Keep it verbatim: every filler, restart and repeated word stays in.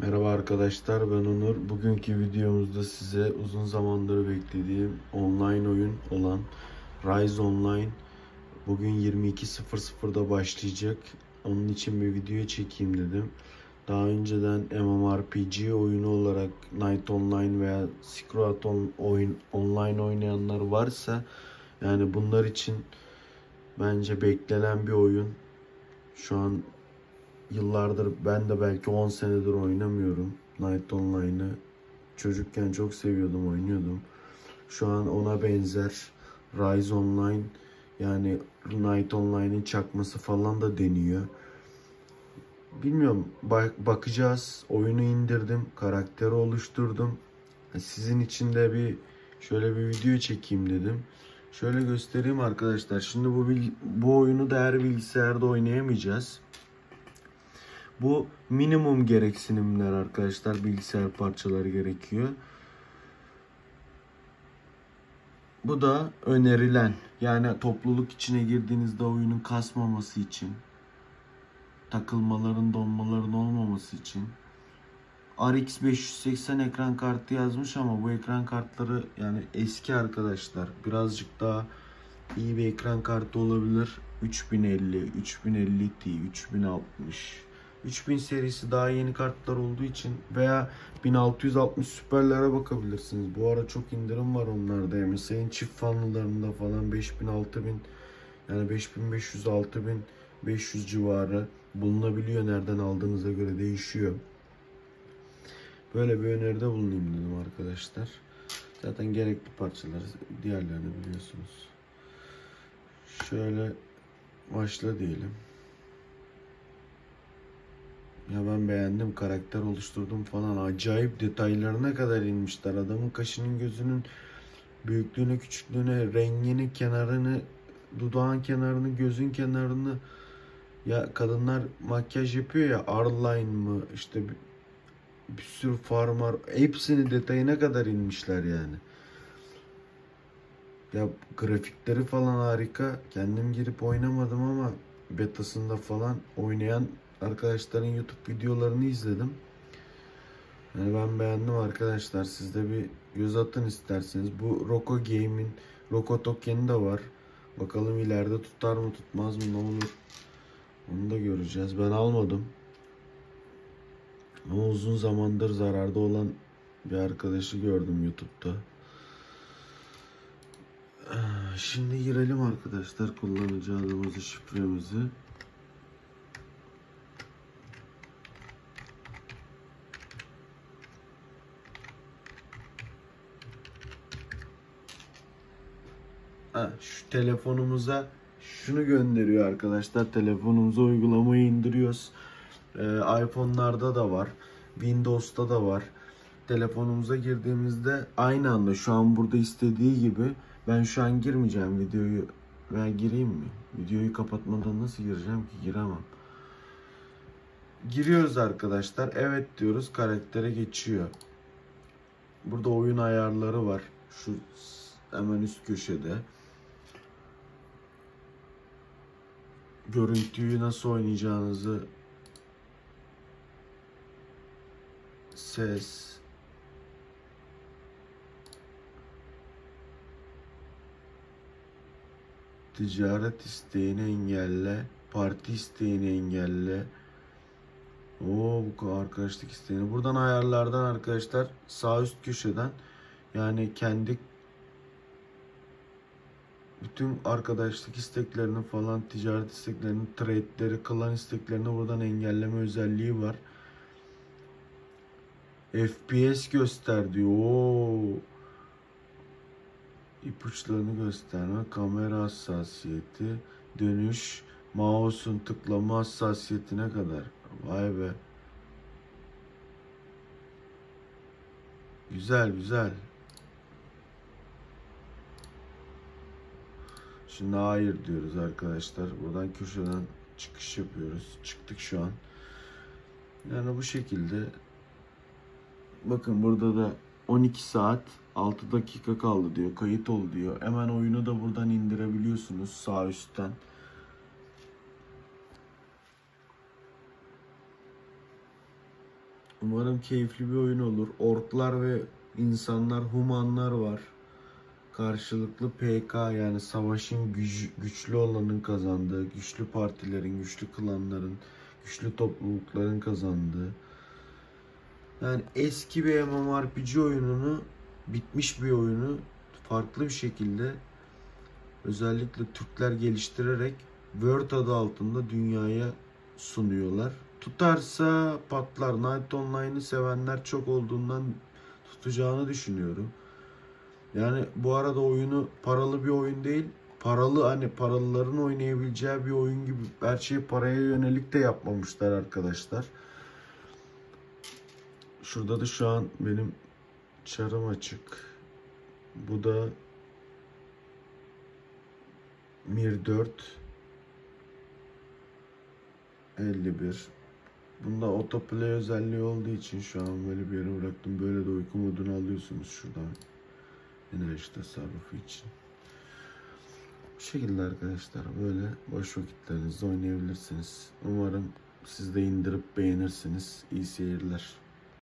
Merhaba arkadaşlar, ben Onur. Bugünkü videomuzda size uzun zamandır beklediğim online oyun olan Rise Online bugün yirmi iki sıfır sıfırda başlayacak. Onun için bir video çekeyim dedim. Daha önceden MMORPG oyunu olarak Knight Online veya Silk Road oyun online oynayanlar varsa yani bunlar için bence beklenen bir oyun. Şu an yıllardır, ben de belki on senedir oynamıyorum Knight Online'ı. Çocukken çok seviyordum, oynuyordum. Şu an ona benzer Rise Online, yani Knight Online'in çakması falan da deniyor. Bilmiyorum, bak bakacağız. Oyunu indirdim, karakteri oluşturdum. Sizin için de bir şöyle bir video çekeyim dedim. Şöyle göstereyim arkadaşlar. Şimdi bu bu oyunu da her bilgisayarda oynayamayacağız. Bu minimum gereksinimler arkadaşlar. Bilgisayar parçaları gerekiyor. Bu da önerilen. Yani topluluk içine girdiğinizde oyunun kasmaması için, takılmaların, donmaların olmaması için. R X beş yüz seksen ekran kartı yazmış ama bu ekran kartları yani eski arkadaşlar. Birazcık daha iyi bir ekran kartı olabilir. üç bin elli, üç bin elli Ti, üç bin altmış. üç bin serisi daha yeni kartlar olduğu için veya bin altı yüz altmış süperlere bakabilirsiniz. Bu ara çok indirim var onlarda. M S I'nin çift fanlılarında falan beş bin altı bin, yani beş bin beş yüz altı bin beş yüz civarı bulunabiliyor. Nereden aldığınıza göre değişiyor. Böyle bir öneride bulunayım dedim arkadaşlar. Zaten gerekli parçaları, diğerlerini biliyorsunuz. Şöyle başla diyelim. Ya ben beğendim, karakter oluşturdum falan. Acayip detaylarına kadar inmişler. Adamın kaşının, gözünün büyüklüğüne, küçüklüğüne, rengini, kenarını, dudağın kenarını, gözün kenarını. Ya kadınlar makyaj yapıyor ya, R-line mı işte, bir, bir sürü farmar, hepsini detayına kadar inmişler yani. Ya grafikleri falan harika. Kendim girip oynamadım ama betasında falan oynayan arkadaşların YouTube videolarını izledim. Yani ben beğendim arkadaşlar. Siz de bir göz atın isterseniz. Bu Roko Game'in Roko Token'i de var. Bakalım ileride tutar mı tutmaz mı, ne olur. Onu da göreceğiz. Ben almadım. Ama uzun zamandır zararda olan bir arkadaşı gördüm YouTube'da. Şimdi girelim arkadaşlar kullanıcı adımızı, şifremizi. Ha, şu telefonumuza şunu gönderiyor arkadaşlar. Telefonumuza uygulamayı indiriyoruz. Ee, iPhone'larda da var. Windows'ta da var. Telefonumuza girdiğimizde aynı anda şu an burada istediği gibi, ben şu an girmeyeceğim videoyu, veya gireyim mi? Videoyu kapatmadan nasıl gireceğim ki? Giremem. Giriyoruz arkadaşlar. Evet diyoruz. Karaktere geçiyor. Burada oyun ayarları var. Şu hemen üst köşede. Görüntüyü nasıl oynayacağınızı, ses, ticaret isteğini engelle, parti isteğini engelle. Oo, bu arkadaşlık isteğini. Buradan ayarlardan arkadaşlar, sağ üst köşeden, yani kendi bütün arkadaşlık isteklerini falan, ticaret isteklerini, trade'leri, klan isteklerini buradan engelleme özelliği var. F P S göster diyor. Oo. İpuçlarını gösterme, kamera hassasiyeti, dönüş, mouse'un tıklama hassasiyetine kadar. Vay be. Güzel güzel. Şimdi hayır diyoruz arkadaşlar. Buradan köşeden çıkış yapıyoruz. Çıktık şu an. Yani bu şekilde. Bakın burada da on iki saat altı dakika kaldı diyor. Kayıt ol diyor. Hemen oyunu da buradan indirebiliyorsunuz sağ üstten. Umarım keyifli bir oyun olur. Orklar ve insanlar, humanlar var. Karşılıklı P K, yani savaşın güç, güçlü olanın kazandığı, güçlü partilerin, güçlü klanların, güçlü toplulukların kazandığı. Yani eski bir MMORPG oyununu, bitmiş bir oyunu farklı bir şekilde, özellikle Türkler geliştirerek World adı altında dünyaya sunuyorlar. Tutarsa patlar. Night Online'ı sevenler çok olduğundan tutacağını düşünüyorum. Yani bu arada oyunu paralı bir oyun değil. Paralı, hani paralıların oynayabileceği bir oyun gibi her şeyi paraya yönelik de yapmamışlar arkadaşlar. Şurada da şu an benim çarım açık. Bu da Mir dört elli bir. Bunda autoplay özelliği olduğu için şu an böyle bir yere bıraktım. Böyle de uyku modunu alıyorsunuz şuradan. Enerji tasarrufu için. Bu şekilde arkadaşlar, böyle boş vakitlerinizde oynayabilirsiniz. Umarım siz de indirip beğenirsiniz. İyi seyirler.